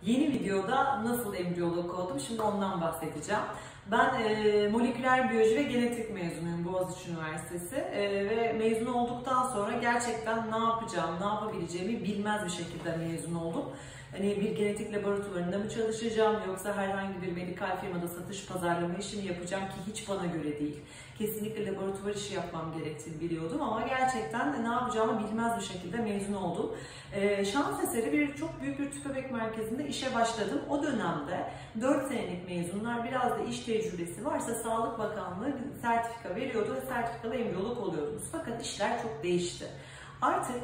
Yeni videoda nasıl embriyolog oldum? Şimdi ondan bahsedeceğim. Ben moleküler biyoloji ve genetik mezunuyum Boğaziçi Üniversitesi ve mezun olduktan sonra gerçekten ne yapacağım, ne yapabileceğimi bilmez bir şekilde mezun oldum. Hani bir genetik laboratuvarında mı çalışacağım yoksa herhangi bir medikal firmada satış pazarlama işi mi yapacağım ki hiç bana göre değil. Kesinlikle laboratuvar işi yapmam gerektiğini biliyordum ama gerçekten ne yapacağımı bilmez bir şekilde mezun oldum. Şans eseri çok büyük bir tüp bebek merkezinde işe başladım. O dönemde 4 senelik mezunlar biraz da iş tecrübesi varsa Sağlık Bakanlığı sertifika veriyordu ve sertifikalı embriyolog oluyordunuz. Fakat işler çok değişti. Artık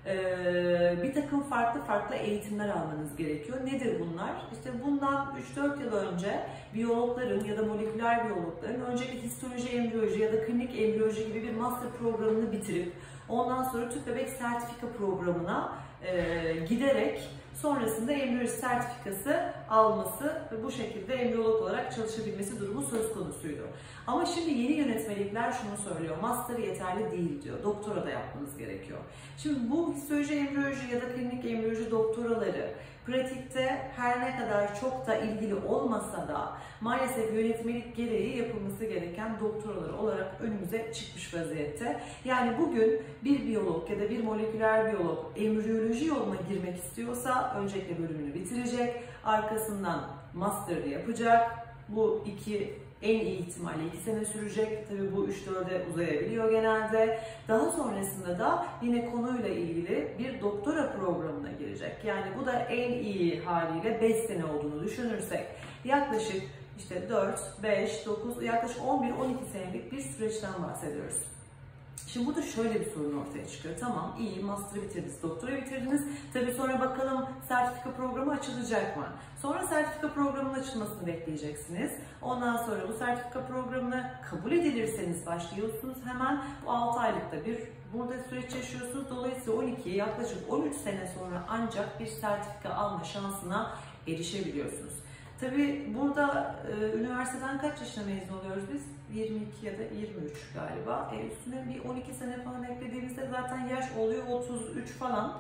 bir takım farklı eğitimler almanız gerekiyor. Nedir bunlar? İşte bundan 3-4 yıl önce biyologların ya da moleküler biyologların öncelikle histoloji, embriyoloji ya da klinik embriyoloji gibi bir master programını bitirip ondan sonra tüp bebek sertifika programına giderek sonrasında embriyoloji sertifikası alması ve bu şekilde embriyolog olarak çalışabilmesi durumu söz konusuydu. Ama şimdi yeni yönetmelikler şunu söylüyor, master yeterli değil diyor, doktora da yapmanız gerekiyor. Şimdi bu histoloji embriyoloji ya da klinik embriyoloji doktoraları pratikte her ne kadar çok da ilgili olmasa da maalesef yönetmelik gereği yapılması gereken doktoralar olarak önümüze çıkmış vaziyette. Yani bugün bir biyolog ya da bir moleküler biyolog embriyoloji yoluna girmek istiyorsa öncelikle bölümünü bitirecek, arkasından master'ı yapacak. Bu en iyi ihtimalle 2 sene sürecek. Tabii bu 3-4'e uzayabiliyor genelde. Daha sonrasında da yine konuyla ilgili bir doktora programına girecek. Yani bu da en iyi haliyle 5 sene olduğunu düşünürsek yaklaşık işte 4, 5, 9, yaklaşık 11-12 senelik bir süreçten bahsediyoruz. Şimdi burada şöyle bir sorun ortaya çıkıyor. Tamam, iyi, master'ı bitirdiniz, doktora bitirdiniz. Tabii sonra bakalım sertifika programı açılacak mı? Sonra sertifika programının açılmasını bekleyeceksiniz. Ondan sonra bu sertifika programına kabul edilirseniz başlıyorsunuz. Hemen 6 aylıkta bir burada süreç yaşıyorsunuz. Dolayısıyla 12'ye yaklaşık 13 sene sonra ancak bir sertifika alma şansına erişebiliyorsunuz. Tabii burada üniversiteden kaç yaşına mezun oluyoruz biz? 22 ya da 23 galiba. Üstüne bir 12 sene falan eklediğimizde zaten yaş oluyor 33 falan.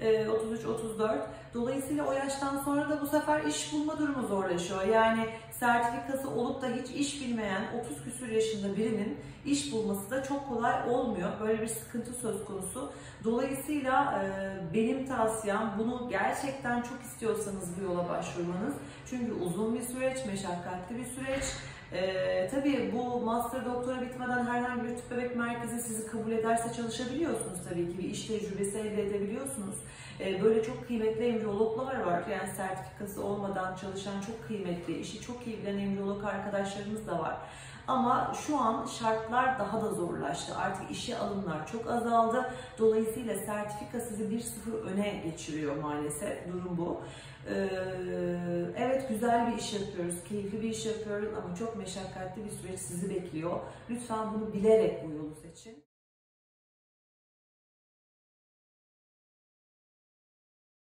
33-34. Dolayısıyla o yaştan sonra da bu sefer iş bulma durumu zorlaşıyor. Yani sertifikası olup da hiç iş bilmeyen 30 küsur yaşında birinin iş bulması da çok kolay olmuyor. Böyle bir sıkıntı söz konusu. Dolayısıyla benim tavsiyem bunu gerçekten çok istiyorsanız bu yola başvurmanız. Çünkü uzun bir süreç, meşakkatli bir süreç. Tabii bu master doktora bitmeden herhangi bir tüp bebek merkezi sizi kabul ederse çalışabiliyorsunuz tabii ki bir iş tecrübesi elde edebiliyorsunuz. Böyle çok kıymetli embriyologlar var yani sertifikası olmadan çalışan çok kıymetli, işi çok iyi bilen embriyolog arkadaşlarımız da var. Ama şu an şartlar daha da zorlaştı. Artık işe alımlar çok azaldı. Dolayısıyla sertifika sizi 1-0 öne geçiriyor maalesef. Durum bu. Evet, güzel bir iş yapıyoruz, keyifli bir iş yapıyoruz ama çok meşakkatli bir süreç sizi bekliyor. Lütfen bunu bilerek bu yolu seçin.